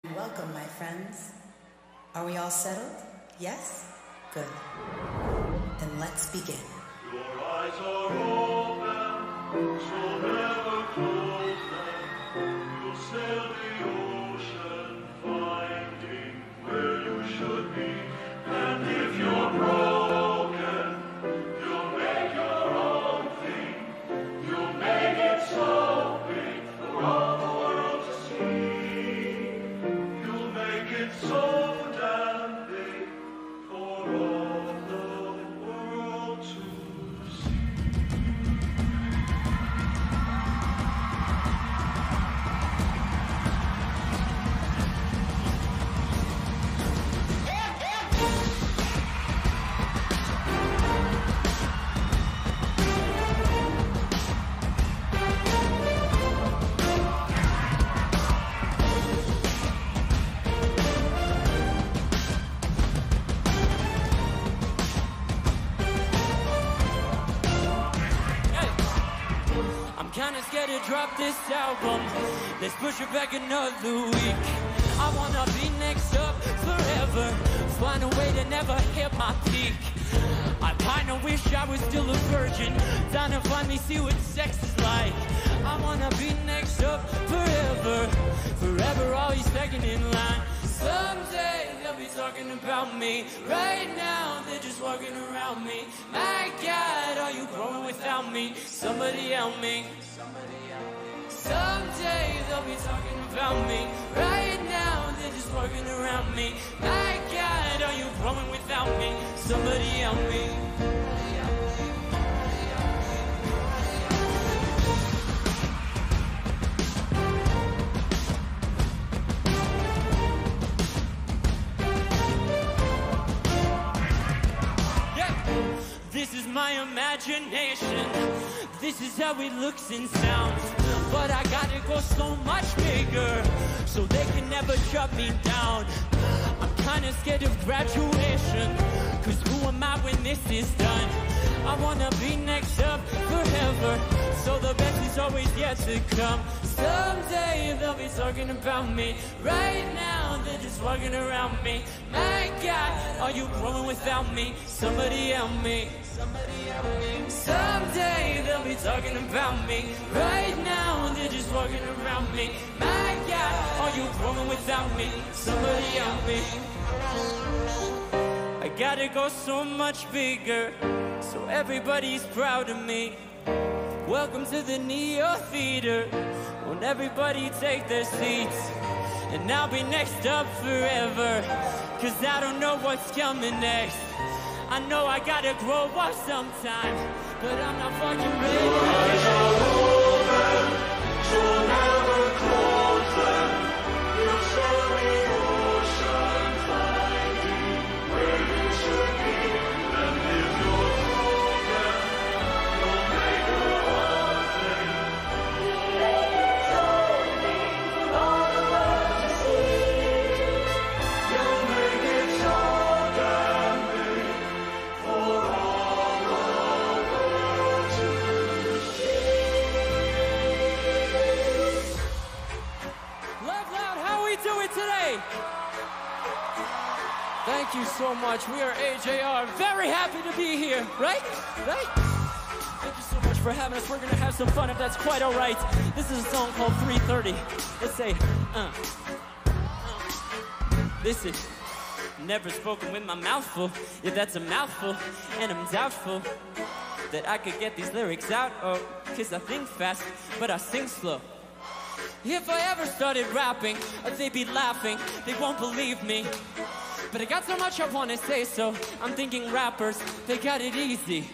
Welcome, my friends. Are we all settled? Yes? Good. Then let's begin. Your eyes are open, so never close them. You'll sail the ocean, finding where you should be. And if you're broken, you'll make your own thing. You'll make it so big for all the world to see. You'll make it so damn big for all the world to see. Kinda scared to drop this album. Let's push it back another week. I wanna be next up forever. Find a way to never hit my peak. I kinda wish I was still a virgin. Down to finally see what sex is like. I wanna be next up forever. Forever always second in line. Someday they'll be talking about me. Right now they're just walking around me. My God, are you growing without me? Somebody help me. Someday they'll be talking about me. Right now they're just walking around me. My God, are you growing without me? Somebody help me. This is my imagination. This is how it looks and sounds. But I gotta go so much bigger, so they can never shut me down. I'm kinda scared of graduation, cause who am I when this is done? I wanna be next up forever, so the best is always yet to come. Someday they'll be talking about me. Right now they're just walking around me. My God, are you growing without me? Somebody help me. Someday they'll be talking about me. Right now they're just walking around me. My God, are you growing without me? Somebody help me. I gotta go so much bigger, so everybody's proud of me. Welcome to the Neo Theater. Won't everybody take their seats? And I'll be next up forever, cause I don't know what's coming next. I know I gotta grow up sometime, but I'm not fucking ready. Your eyes are open, so never close them. You'll sail the ocean, finding where you should be. And if you're broken, you'll make your own thing. You'll make it so big for all the world to see. You'll make it so damn big for all the world to see. Love Loud, how are we doing today? Thank you so much. We are AJR. Very happy to be here, right? Right? Thank you so much for having us. We're gonna have some fun if that's quite all right. This is a song called 3:30. Let's say, This is never spoken with my mouth full. Yeah, that's a mouthful, and I'm doubtful that I could get these lyrics out. Oh, cause I think fast, but I sing slow. If I ever started rapping, they'd be laughing, they won't believe me. But I got so much I wanna say, so I'm thinking rappers, they got it easy.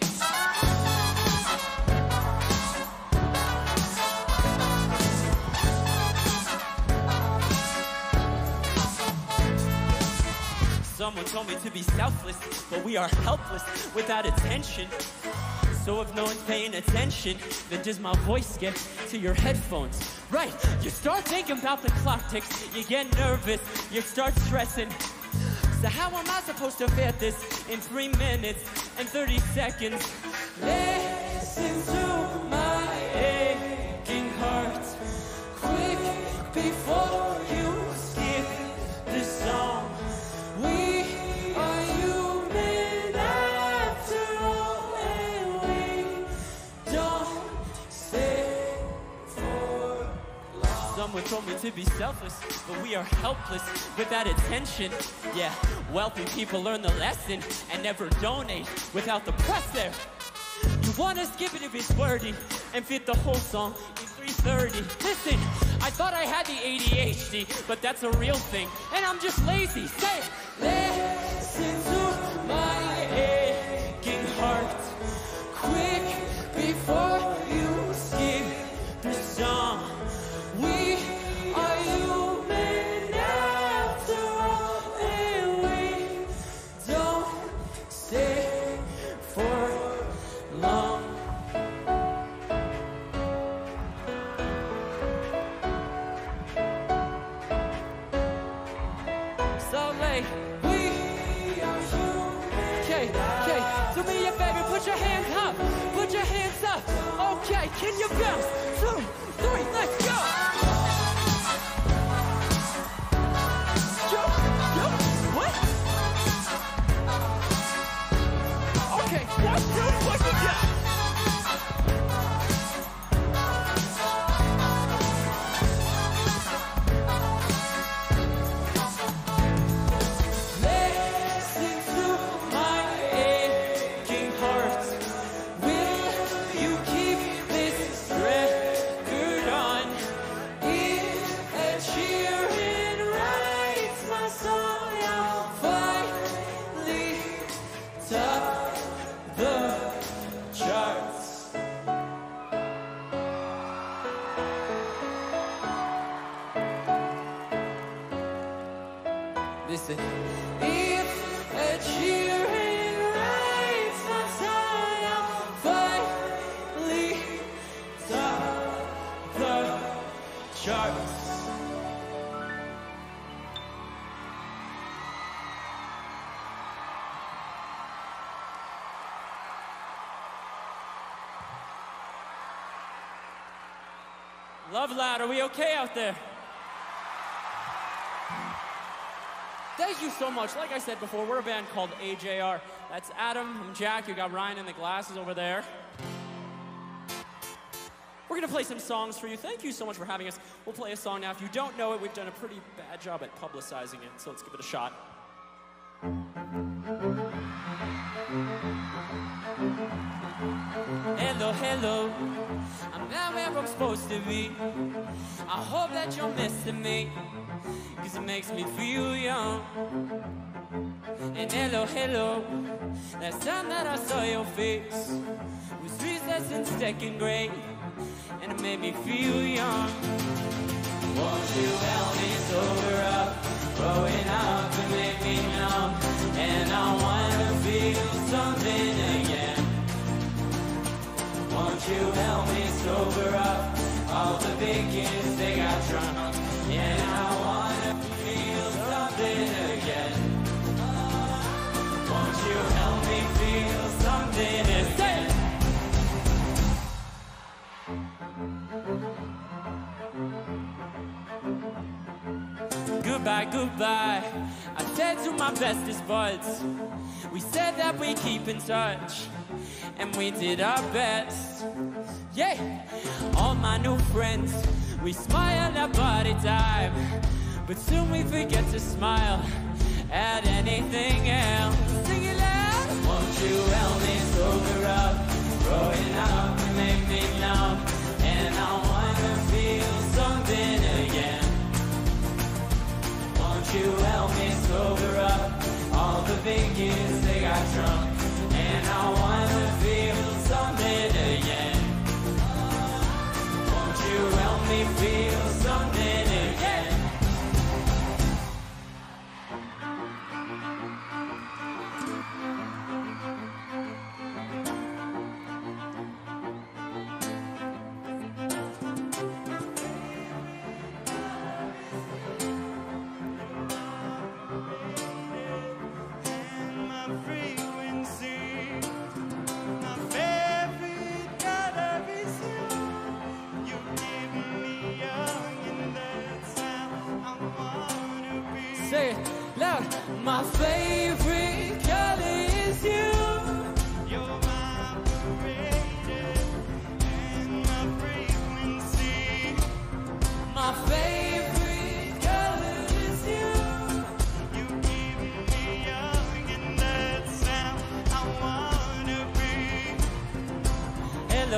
Someone told me to be selfless, but we are helpless without attention. So if no one's paying attention, then does my voice get to your headphones? Right, you start thinking about the clock ticks, you get nervous, you start stressing. So how am I supposed to fit this in 3 minutes and 30 seconds? Listen to my aching heart, quick before you skip to be selfless, but we are helpless without attention. Yeah, wealthy people learn the lesson and never donate without the press there. You wanna skip it if it's wordy and fit the whole song in 3:30. Listen, I thought I had the ADHD, but that's a real thing, and I'm just lazy. Say it. Listen to my aching heart, quick before you skip the song. We are human after all, and we don't stay for long. So late, we are human. Okay, do me a favor, put your hands up, put your hands up. Okay, can you bounce? 2, 3, let's go. Yo, what? Okay, 1, 2, what you got? Listen to my aching heart. Will you keep this record on? If AJR writes my song, I'll finally top the charts. Listen. If AJR writes my song, I'll finally top the charts. Love Loud, are we okay out there? Thank you so much. Like I said before, we're a band called AJR. That's Adam, I'm Jack, you got Ryan in the glasses over there. We're gonna play some songs for you. Thank you so much for having us. We'll play a song now. If you don't know it, we've done a pretty bad job at publicizing it, so let's give it a shot. Hello, hello, I'm not where I'm supposed to be. I hope that you're missing me, cause it makes me feel young. And hello, hello, last time that I saw your face was recess in 2nd grade, and it made me feel young. Won't you help me sober up? Growing up and make me numb, and I wanna feel something again. Won't you help me sober up? All the big kids, they got drunk, and I wanna feel something again. Won't you help me feel something again? Goodbye, goodbye, I said to my bestest buds. We said that we keep in touch, and we did our best. Yeah, all my new friends, we smile at party time, but soon we forget to smile at anything else. Sing it loud. Won't you help me sober up? Growing up and make me numb, and I wanna feel something again. Won't you help me sober up? All the big kids, they got drunk, and I wanna feel something again. Won't you help me feel something again? Say it loud. My favorite color is you. You're my parade and my frequency. My favorite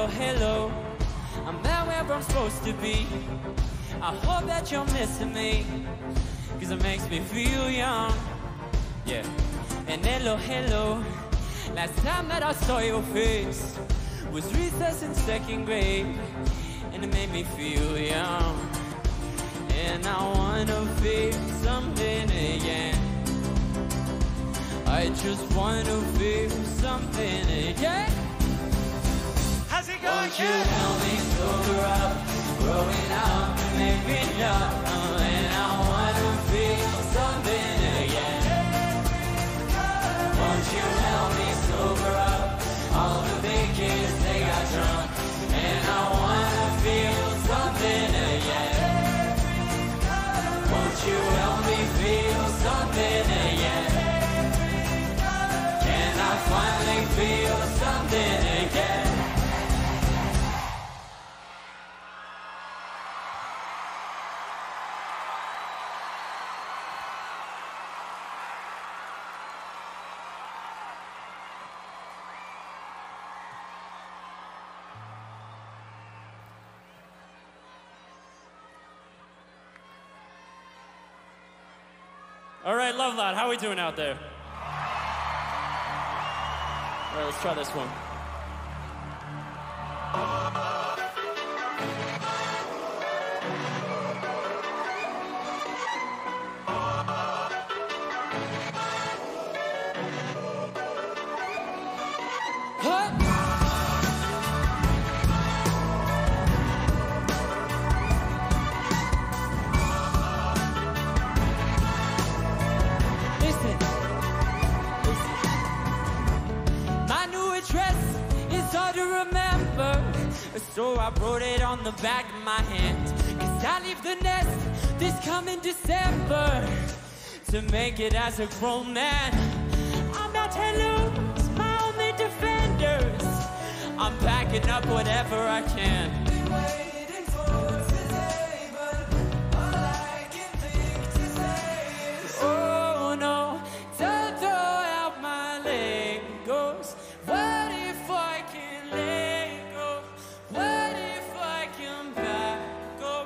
hello, hello. I'm not where I'm supposed to be. I hope that you're missing me, 'cause it makes me feel young. Yeah. And hello, hello. Last time that I saw your face was recess in second grade, and it made me feel young. And I wanna feel something again. I just wanna feel something again. How's it going? Won't you help me sober up, growing up and make me young? And I wanna feel something again. Won't you help me sober up? All the big kids, they got drunk, and I wanna feel something again. Won't you help me feel something again? Can I finally feel something again? All right, LoveLoud, how are we doing out there? All right, let's try this one. So I wrote it on the back of my hand, 'cause I leave the nest this coming December to make it as a grown man. I'm not to lose my only defenders. I'm packing up whatever I can. Been waiting for today, but all I can think to say is, oh no, don't throw out my Legos. What if I can let go? What if I can back up?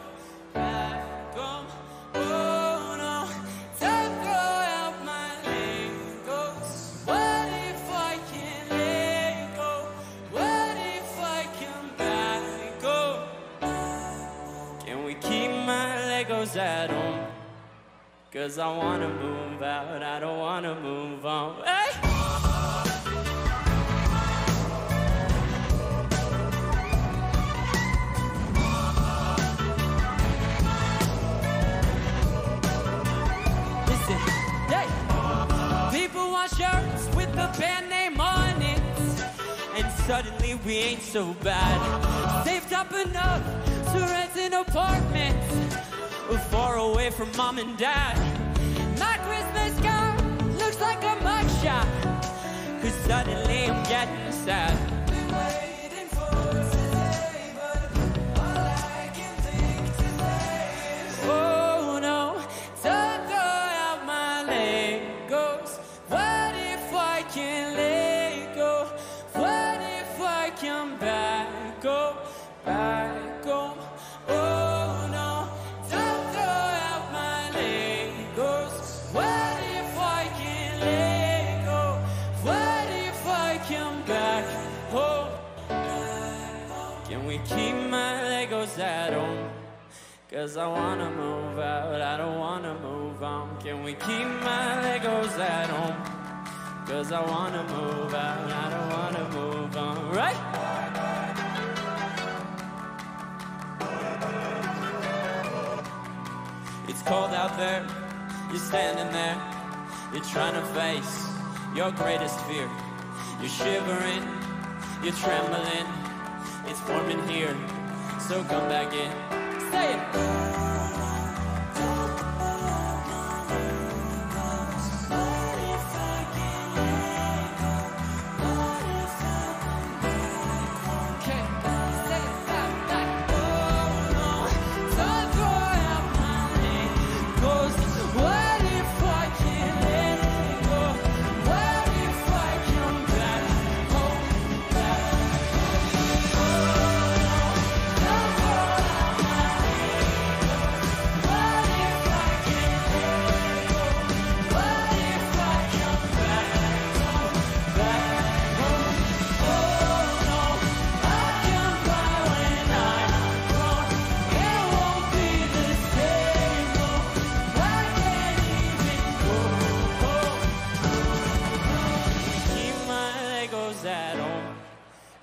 Oh no, don't throw out my Legos. What if I can let go? What if I can back up? Can we keep my Legos at home? 'Cause I wanna move out, I don't wanna move on. Hey! People want shirts with the band name on it, and suddenly we ain't so bad. Saved up enough to rent an apartment far away from mom and dad. My Christmas card looks like a mugshot, 'cause suddenly I'm getting sad. Been waiting for today, but all I can think to say is, oh no, don't throw out my Legos. What if I can let go? What if I can back up? Oh no, don't throw out my Legos. What if I can let go? What if I can back up? Can we keep my Legos at home? 'Cause I wanna move out, I don't wanna move on. Can we keep my Legos at home? 'Cause I wanna move out, I don't wanna move on. Right? It's cold out there, you're standing there. You're trying to face your greatest fear. You're shivering, you're trembling. It's forming here, so come back in. Say it.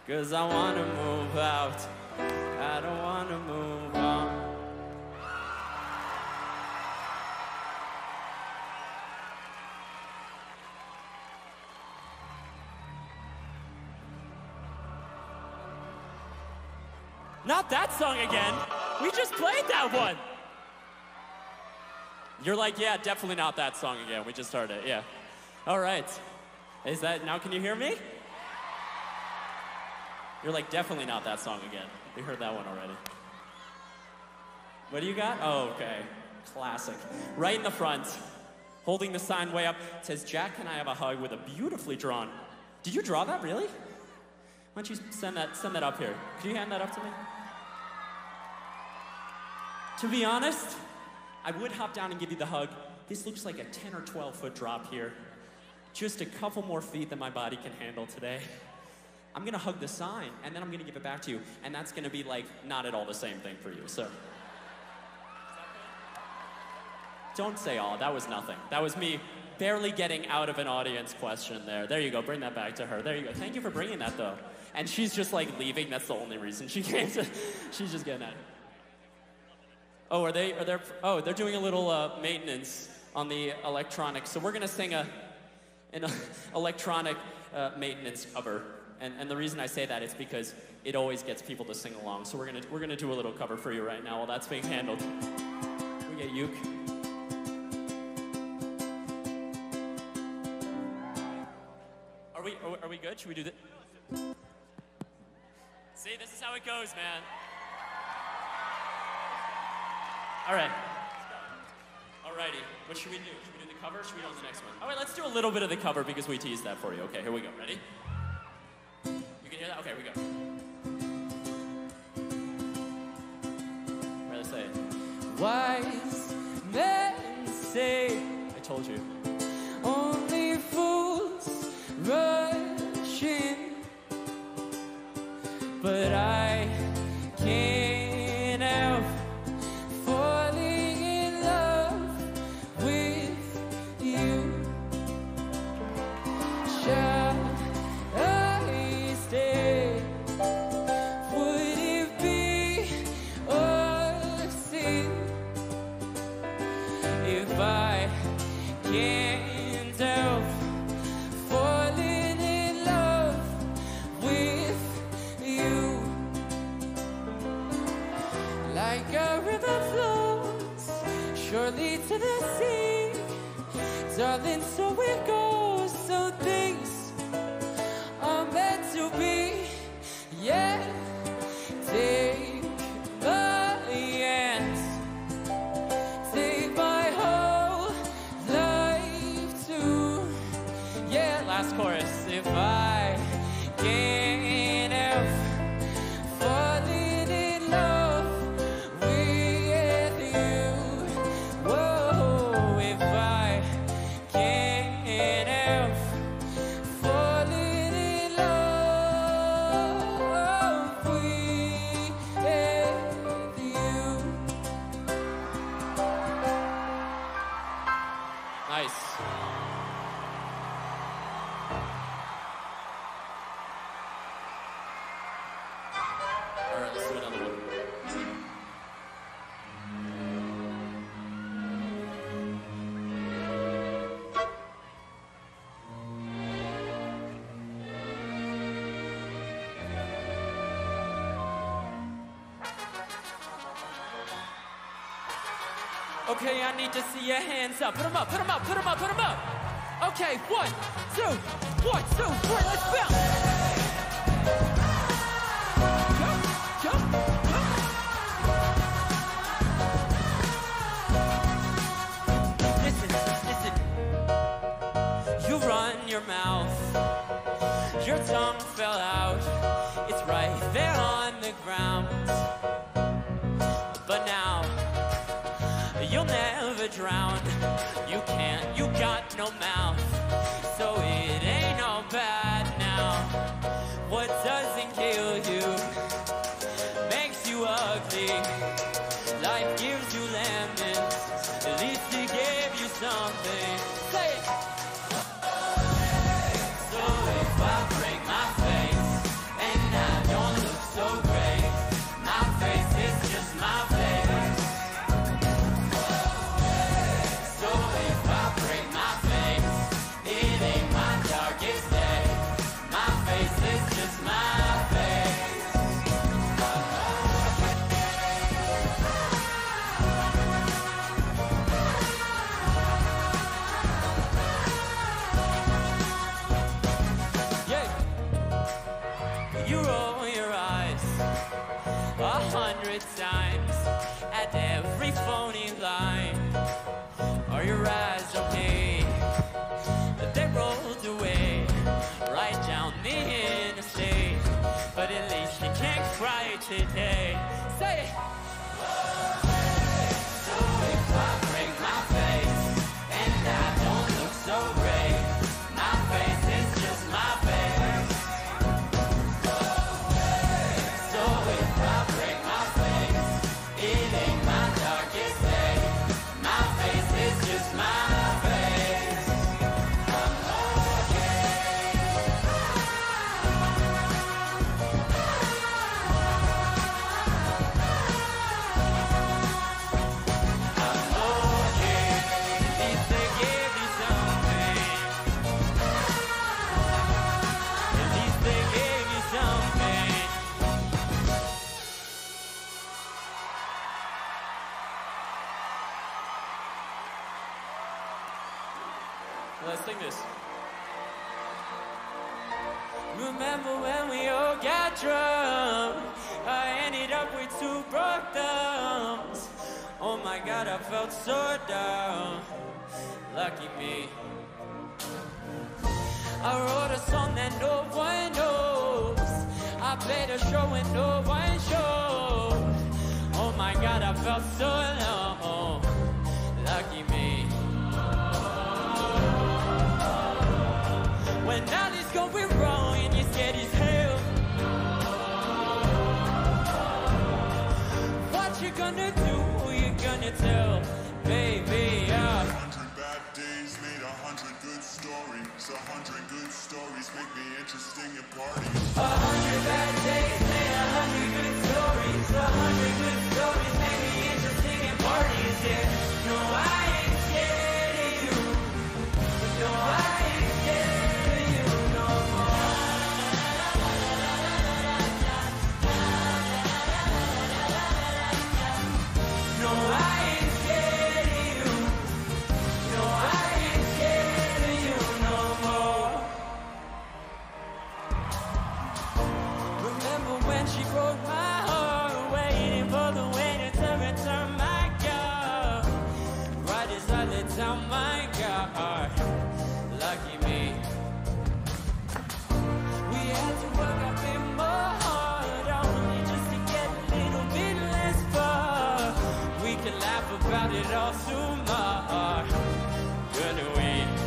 'cause I wanna move out. I don't wanna move on. Not that song again. We just played that one. You're like, yeah, definitely not that song again. We just heard it, yeah. All right. Is that, now can you hear me? You're like, definitely not that song again. We heard that one already. What do you got? Oh, okay. Classic. Right in the front, holding the sign way up, it says, Jack, can I have a hug, with a beautifully drawn. Did you draw that, really? Why don't you send that up here? Could you hand that up to me? To be honest, I would hop down and give you the hug. This looks like a 10 or 12 foot drop here. Just a couple more feet than my body can handle today. I'm gonna hug the sign, and then I'm gonna give it back to you, and that's gonna be like, not at all the same thing for you, so. Don't say all, that was nothing. That was me barely getting out of an audience question there. There you go, bring that back to her. There you go, thank you for bringing that though. And she's just like leaving, that's the only reason she came to, she's just getting at it. Oh, they're doing a little maintenance on the electronics. So we're gonna sing an electronic maintenance cover. And the reason I say that is because it always gets people to sing along. So we're gonna do a little cover for you right now while that's being handled. We get uke. Are we good? Should we do this? See, this is how it goes, man. All right. Alrighty. What should we do? Should we do the cover or should we do the next one? All right, let's do a little bit of the cover because we teased that for you. Okay, here we go. Ready? You can hear that? Okay, here we go. Ready to say it. Wise men say, I told you, only fools rush in, but I can't help falling in love with you. Shall I stay? Would it be a sin if I can't help falling in love with you? Like a river flows surely to the sea, darling, so it goes, so things are meant to be. Yeah, take my hand, take my whole life too. Yeah, last chorus. If I can't help falling in love with you, whoa, if I can't help falling in love with you. Nice. All right, let's do another one. Okay, I need to see your hands up. Put them up, put them up, put them up, put them up. Okay, 1, 2, 1, 2, 3, let's bounce. Jump, jump, jump. Listen, listen. You run your mouth, your tongue fell out. It's right there on the ground. But now, you'll never drown. You can't, you got no mouth. So it ain't all bad now. What doesn't kill you makes you ugly. Life gives you lemons, at least it gave you something. Say it. So if I break my face and today. Say it. So if I break my face and I don't look so great, my face is just my face. So if I break my face, it ain't my darkest day. My face is just my face. I'm okay. I'm okay. At least they gave me something. At least they gave me something. Let's sing this. Remember when we all got drunk? I ended up with 2 broke thumbs. Oh my God, I felt so down. Lucky me. I wrote a song that no one knows. I played a show and no one showed. Oh my God, I felt so alone. Lucky me. When all is going wrong and you're scared as hell, what you gonna do? Who you gonna tell? Baby, 100 bad days made 100 good stories. 100 good stories make me interesting at parties. 100 bad days made 100 good stories. 100 good stories make me interesting at parties. Yeah, no, I ain't scared of you. No, I ain't scared of you no more. No, I ain't scared of you. No, I ain't scared of you no more. Remember when she broke my heart, waiting for the waiter to return my car. Right as I let down my guard, lucky me. We had to work a bit more hard, only just to get a little bit less far. We can laugh about it all tomorrow. Good we.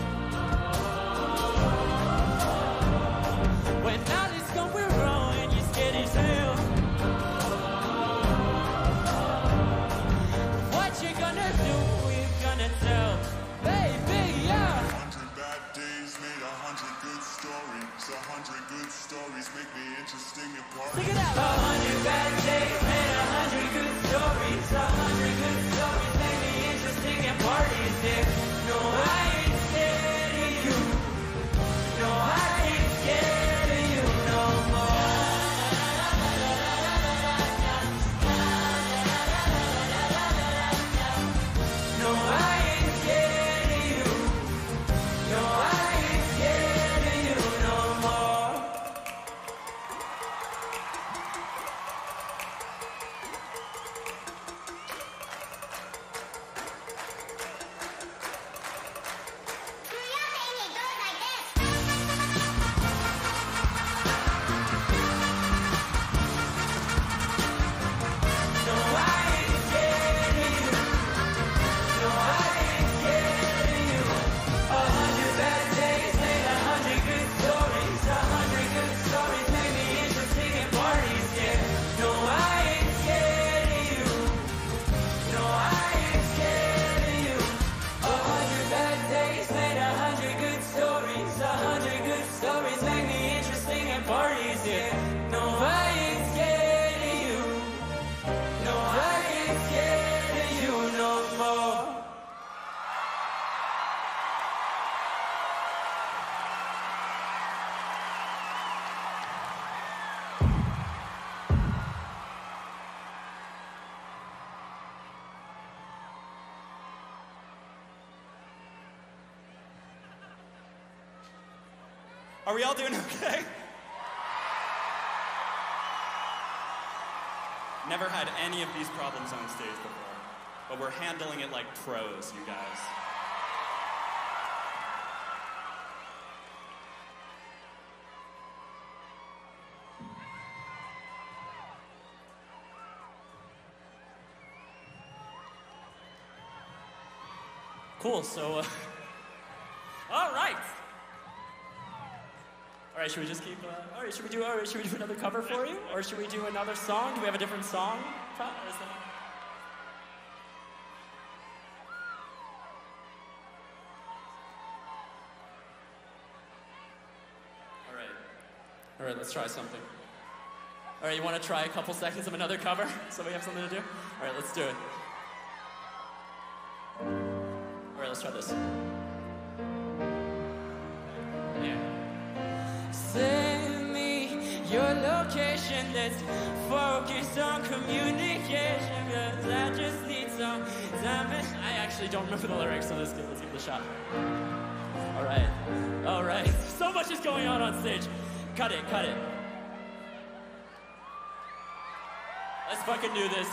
When all is going wrong and you're scared as hell, what you gonna do? Who you gonna tell? Baby, yeah. 100 bad days made 100 good stories. 100 good stories make me interesting at parties. Sing it out. 100 bad days made 100 good stories. 100 good stories make me interesting at parties. Yeah. No, I ain't scared of you. No, I ain't scared of you no more. No, I ain't scared of you. No, I ain't scared of you no more. No, I ain't scared of you. No, I ain't scared of you. 100 bad days made 100 good stories. 100 good stories make me interesting at parties. Yeah. No, I ain't scared of you. No, I ain't scared of you. 100 bad days made 100 good stories. 100 good stories make me interesting at parties. Yeah. No, I ain't scared of you. No, I ain't scared of you no more. Are we all doing okay? Never had any of these problems on stage before, but we're handling it like pros, you guys. Cool, so, all right. All right, should we just keep, all right, should we do another cover for you? Or should we do another song? Do we have a different song? All right, let's try something. All right, you want to try a couple seconds of another cover so we have something to do? All right, let's do it. All right, let's try this. Yeah. Send me your location, let's focus on communication, cause I just need some time. I actually don't remember the lyrics, so let's give it a shot. All right. So much is going on stage. Cut it. Let's fucking do this.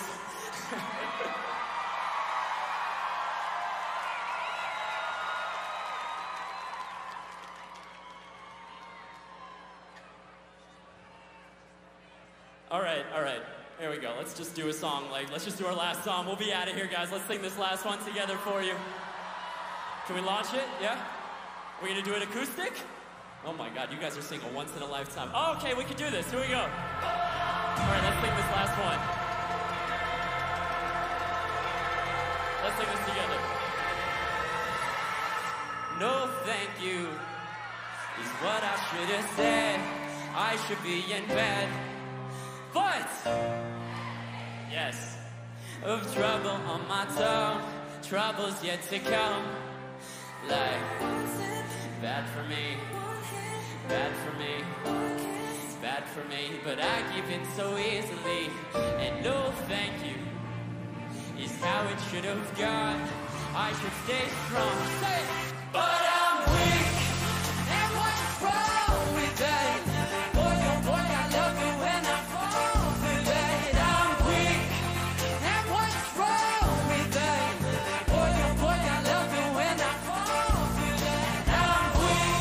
All right. Here we go. Let's just do a song. Let's just do our last song. We'll be out of here, guys. Let's sing this last one together for you. Can we launch it? Yeah? We're gonna do it acoustic? Oh my God, you guys are singing a once in a lifetime. Oh, okay, we can do this. Here we go. All right, let's sing this last one. Let's sing this together. No, thank you is what I should have said. I should be in bed. But, yes, of trouble on my tongue, trouble's yet to come. Like, bad for me. Bad for me, but I give in so easily. And no thank you is how it should have gone. I should stay strong, say it. But I'm weak, and what's wrong with that? Boy, oh boy, I love it when I fall for that. I'm weak, and what's wrong with that? Boy, oh boy, I love it when I fall for that. I'm weak.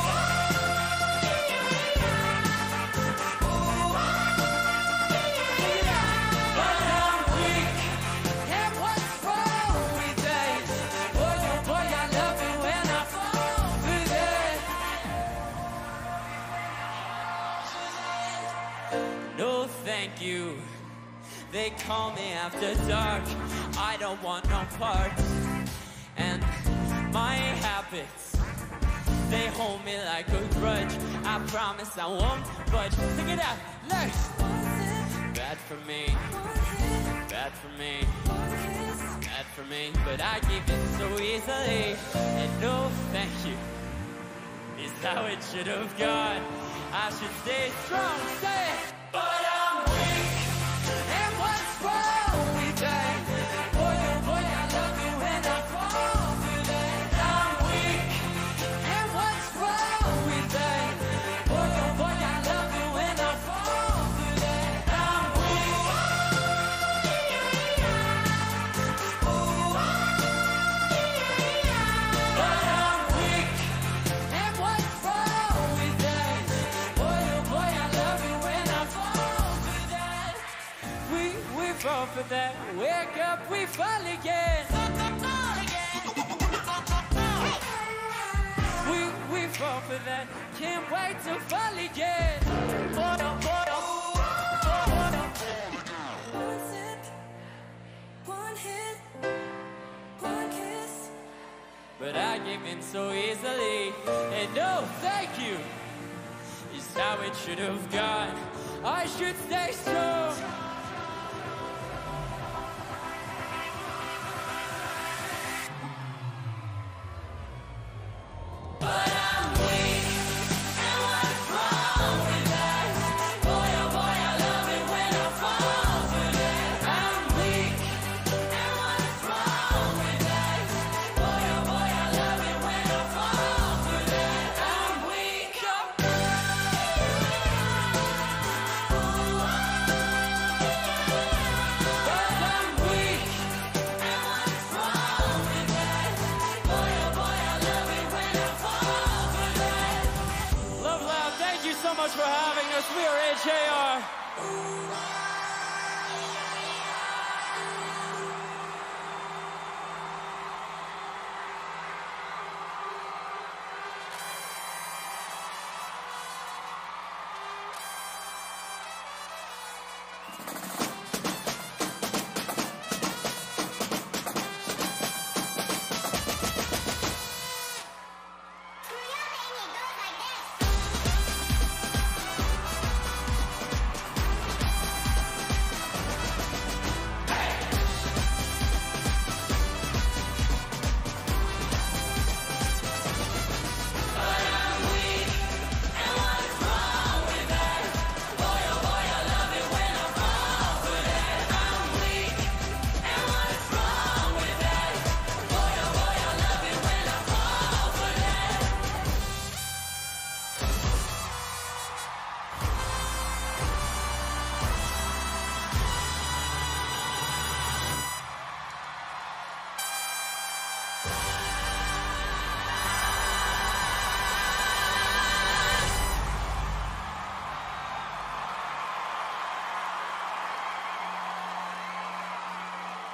Thank you. They call me after dark. I don't want no parts. And my habits, they hold me like a grudge. I promise I won't budge. Sing it out, let's. Bad for me. Bad for me. Bad for me. But I give it so easily. And no thank you is how it should have gone. I should stay strong, say it. But I'm weak, and what's wrong with that? Boy, oh boy, I love it when I fall for that. I'm weak, and what's wrong with that? Boy, oh boy, I love it when I fall for that. I'm weak. But I'm weak, and what's wrong with that? Boy, oh boy, I love it when I fall for that. We fall for that. Wake up, we fall again. We fall for that. Can't wait to fall again. One sip, one hit, one kiss. But I give in so easily. And no thank you is how it should have gone. I should stay strong. But I'm weak, and what's wrong with that? Boy, oh boy, I love it when I fall for that. I'm weak, and what's wrong with that? Boy, oh boy, I love it when I fall for that. I'm weak. But I'm weak, and what's wrong with that? Boy, oh boy, I love it when I fall for that. Love Loud, thank you so much for having us. We are AJR.